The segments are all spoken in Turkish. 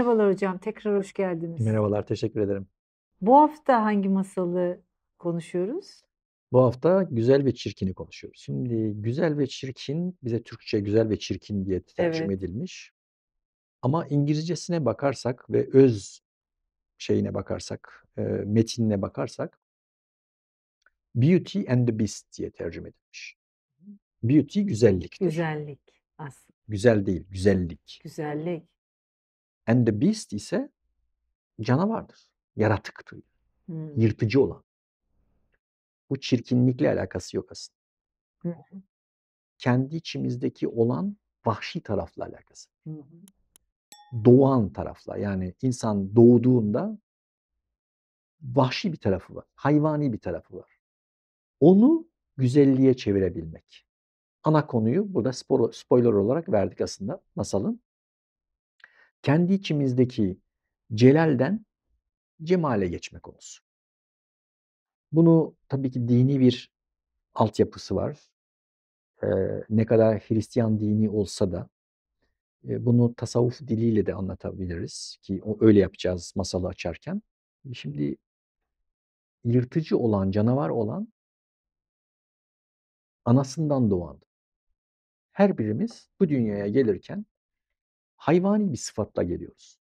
Merhabalar hocam, tekrar hoş geldiniz. Merhabalar, teşekkür ederim. Bu hafta hangi masalı konuşuyoruz? Bu hafta güzel ve çirkini konuşuyoruz. Şimdi güzel ve çirkin bize Türkçe güzel ve çirkin diye tercüme Evet, edilmiş. Ama İngilizcesine bakarsak ve öz şeyine bakarsak, metinine bakarsak Beauty and the Beast diye tercüme edilmiş. Beauty güzelliktir. güzellik aslında, Güzel değil, güzellik. güzellik. And the Beast ise canavardır, yaratıktır, Hmm. yırtıcı olan. Bu çirkinlikle alakası yok aslında. Hı Kendi içimizdeki olan vahşi tarafla alakası. hı. Doğan tarafla, yani insan doğduğunda vahşi bir tarafı var, hayvani bir tarafı var. Onu güzelliğe çevirebilmek. Ana konuyu burada spoiler olarak verdik aslında masalın. Kendi içimizdeki celalden cemale geçme konusu. Bunu tabii ki dini bir altyapısı var. Ne kadar Hristiyan dini olsa da bunu tasavvuf diliyle de anlatabiliriz ki öyle yapacağız masalı açarken. Şimdi yırtıcı olan, canavar olan anasından doğan. Her birimiz bu dünyaya gelirken hayvani bir sıfatla geliyoruz.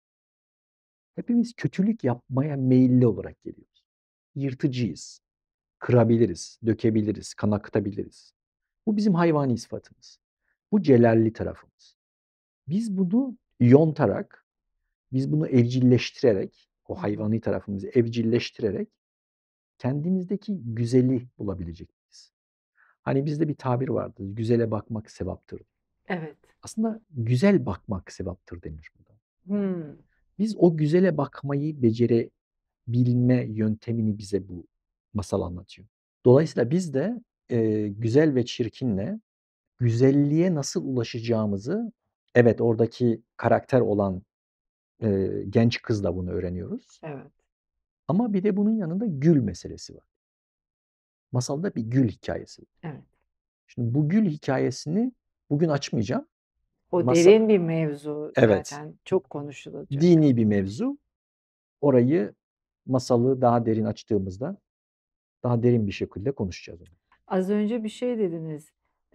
Hepimiz kötülük yapmaya meyilli olarak geliyoruz. Yırtıcıyız. Kırabiliriz, dökebiliriz, kan akıtabiliriz. Bu bizim hayvani sıfatımız. Bu celalli tarafımız. Biz bunu yontarak, biz bunu evcilleştirerek, o hayvani tarafımızı evcilleştirerek kendimizdeki güzeli bulabilecek miyiz? Hani bizde bir tabir vardır, güzele bakmak sevaptır. Evet. Aslında güzel bakmak sevaptır denir burada. Hmm. Biz o güzele bakmayı becerebilme yöntemini bize bu masal anlatıyor. Dolayısıyla biz de güzel ve çirkinle güzelliğe nasıl ulaşacağımızı, evet oradaki karakter olan genç kızla bunu öğreniyoruz. Evet. Ama bir de bunun yanında gül meselesi var. Masalda bir gül hikayesi var. Evet. Şimdi bu gül hikayesini bugün açmayacağım. O Masa, derin bir mevzu evet, zaten çok konuşulacak. dini bir mevzu. Orayı masalı daha derin açtığımızda daha derin bir şekilde konuşacağız onu. Az önce bir şey dediniz.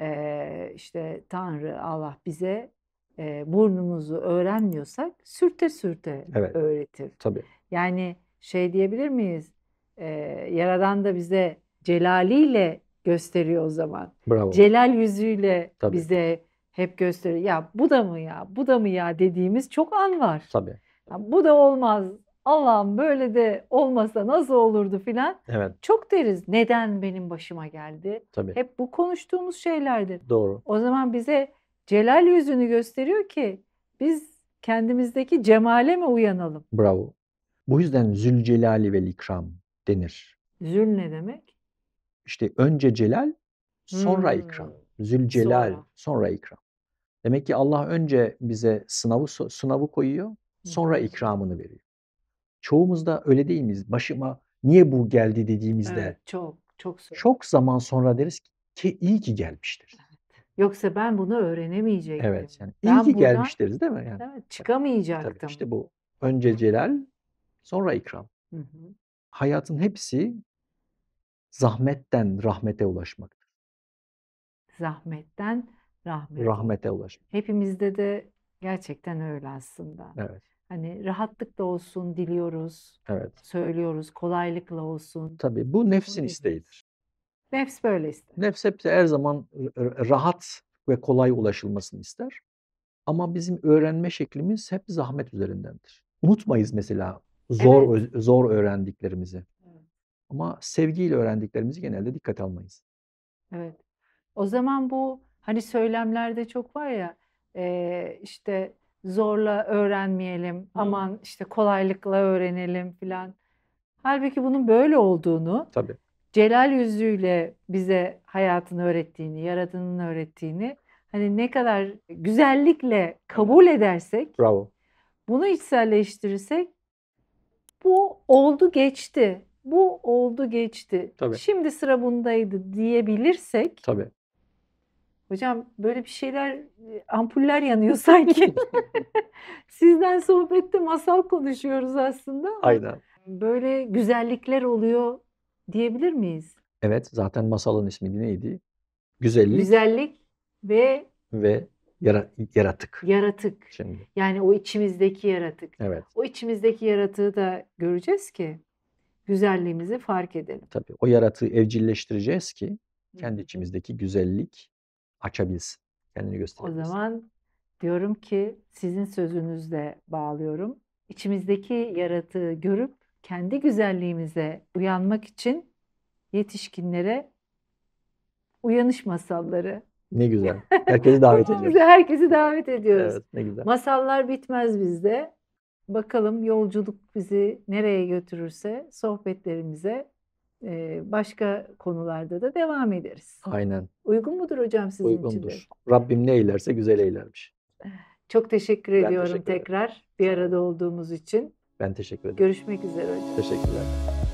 İşte Tanrı, Allah bize burnumuzu öğrenmiyorsak sürte sürte Evet, öğretir. tabii. Yani şey diyebilir miyiz? Yaradan da bize celaliyle gösteriyor o zaman. Bravo. Celal yüzüyle Tabii. bize hep gösteriyor. Ya bu da mı ya, bu da mı ya dediğimiz çok an var. Tabii. Ya bu da olmaz. Allah'ım böyle de olmasa nasıl olurdu filan. Evet, Çok deriz. Neden benim başıma geldi? tabii. Hep bu konuştuğumuz şeylerdir. Doğru. O zaman bize celal yüzünü gösteriyor ki biz kendimizdeki cemale mi uyanalım? Bravo. Bu yüzden Zülcelali vel İkram denir. Zül ne demek? İşte önce celal, sonra Hmm, ikram. Zülcelal, sonra. sonra ikram. Demek ki Allah önce bize sınavı koyuyor, Hı sonra hı. ikramını veriyor. Çoğumuz da öyle değil miyiz? Başıma niye bu geldi dediğimizde Evet, çok çok zor. çok zaman sonra deriz ki iyi ki gelmiştir. Yoksa ben bunu öğrenemeyecektim. Evet, yani iyi Ben ki buradan gelmiş deriz değil mi? Yani evet, tabii çıkamayacaktım. işte bu. Önce celal, sonra ikram. Hı hı. Hayatın hepsi zahmetten rahmete ulaşmaktır. Zahmetten rahmete. Rahmete ulaşmak. Hepimizde de gerçekten öyle aslında. Evet, Hani rahatlıkla olsun diliyoruz, evet. söylüyoruz, kolaylıkla olsun. Tabii bu nefsin Bu isteğidir. nefs böyle ister. Nefs hep her zaman rahat ve kolay ulaşılmasını ister. Ama bizim öğrenme şeklimiz hep zahmet üzerindendir. Unutmayız mesela Evet. zor öğrendiklerimizi. Evet. Ama sevgiyle öğrendiklerimizi genelde dikkate almayız. Evet. O zaman bu hani söylemlerde çok var ya işte zorla öğrenmeyelim, aman işte kolaylıkla öğrenelim filan. Halbuki bunun böyle olduğunu, Tabii. celal yüzüyle bize hayatını öğrettiğini, yaradanın öğrettiğini hani ne kadar güzellikle kabul edersek, Bravo. bunu içselleştirirsek bu oldu geçti. Bu oldu geçti. Tabii. Şimdi sıra bundaydı diyebilirsek Tabii. Hocam böyle bir şeyler, ampuller yanıyor sanki. Sizden sohbette masal konuşuyoruz aslında ama Aynen. böyle güzellikler oluyor diyebilir miyiz? Evet, zaten masalın ismi neydi? Güzellik Güzellik ve ve yaratık. yaratık. Şimdi. Yani o içimizdeki yaratık. Evet. O içimizdeki yaratığı da göreceğiz ki güzelliğimizi fark edelim. Tabii o yaratığı evcilleştireceğiz ki Hı kendi hı. içimizdeki güzellik açabilsin. Kendini O gösterebilsin. zaman diyorum ki sizin sözünüzle bağlıyorum. İçimizdeki yaratığı görüp kendi güzelliğimize uyanmak için yetişkinlere uyanış masalları. Ne güzel. Herkesi davet ediyoruz. Herkesi davet ediyoruz. Evet, ne güzel. Masallar bitmez bizde. Bakalım yolculuk bizi nereye götürürse sohbetlerimize başka konularda da devam ederiz. Aynen. Uygun mudur hocam sizin için de? Uygundur. Rabbim ne eylerse güzel eylermiş. Çok teşekkür Ben ediyorum teşekkür ederim. tekrar bir Sağ olun. arada olduğumuz için. Ben teşekkür ederim. Görüşmek üzere hocam. Teşekkürler.